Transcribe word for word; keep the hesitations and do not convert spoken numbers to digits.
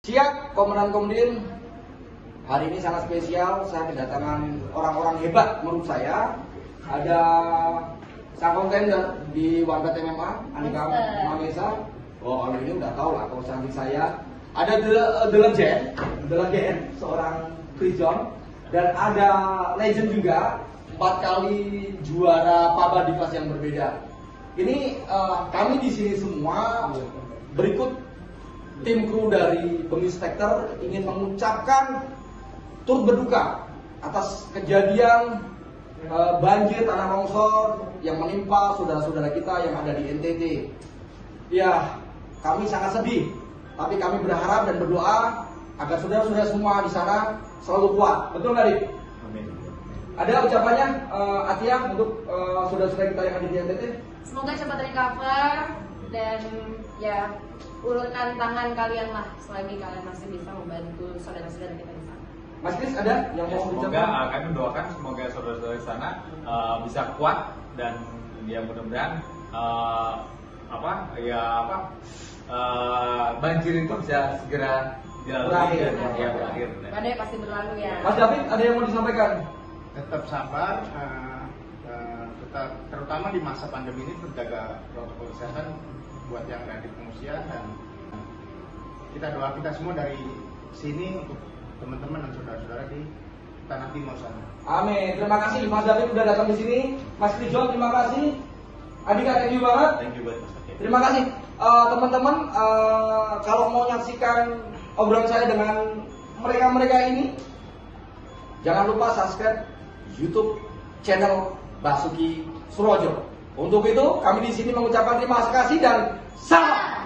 Siap, Komandan Komdin. Hari ini sangat spesial. Saya kedatangan orang-orang hebat menurut saya. Ada sang kontender di One T M M A, Andika Mamesa. Oh, kalau ini udah tahu lah kalau cantik saya. Ada The, The Legend, The Legend, seorang prison. Dan ada legend juga, empat kali juara P A B A di kelas yang berbeda. Ini uh, kami di sini semua berikut tim kru dari Bengis Tekter ingin mengucapkan turut berduka atas kejadian uh, banjir tanah longsor yang menimpa saudara-saudara kita yang ada di N T T. Ya, kami sangat sedih, tapi kami berharap dan berdoa agar saudara-saudara semua di sana selalu kuat. Betul nggak, Dik? Amin. Ada ucapannya, uh, Atia, untuk uh, saudara-saudara kita yang ada di N T T? Semoga cepat recover dan ya ulurkan tangan kalian lah selagi kalian masih bisa membantu saudara-saudara kita di sana. Mas Kris, ada yang Ya, mau semoga ucapkan? uh, kami mendoakan semoga saudara-saudara di sana uh, bisa kuat dan ya mudah-mudahan uh, apa ya apa uh, banjir itu bisa segera dilalui Berakhir. dan ya berakhir. Badai pasti berlalu ya. Mas David, ada yang mau disampaikan? Tetap sabar, uh, uh, tetap terutama di masa pandemi ini terjaga protokol kesehatan buat yang ada di pengungsian, dan kita doa kita semua dari sini untuk teman-teman dan saudara-saudara di tanah timur sana. Amin. Terima kasih Mas David udah datang di sini. Mas Krijon, terima kasih. Andika, thank you banget. Thank you buat Mas Oke. Terima kasih. Uh, teman-teman, uh, kalau mau nyaksikan obrolan saya dengan mereka-mereka ini, jangan lupa subscribe YouTube channel Basuki Surojo. Untuk itu, kami di sini mengucapkan terima kasih dan salam.